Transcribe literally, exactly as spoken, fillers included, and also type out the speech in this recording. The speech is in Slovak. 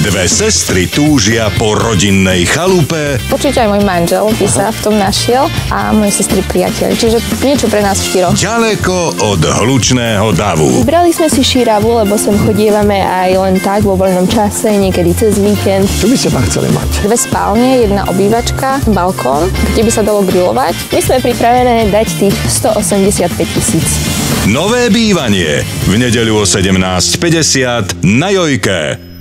Dve sestry túžia po rodinnej chalupe. Určite aj môj manžel by sa v tom našiel a moje sestry priateľi. Čiže niečo pre nás štyroch. Ďaleko od hlučného davu. Vybrali sme si Šíravu, lebo sem chodievame aj len tak vo voľnom čase, niekedy cez víkend. Čo by ste tam chceli mať? Dve spálne, jedna obývačka, balkón, kde by sa dalo grilovať. My sme pripravené dať tých stoosemdesiatpäť tisíc. Nové bývanie v nedeľu o sedemnásť päťdesiat na Jojke.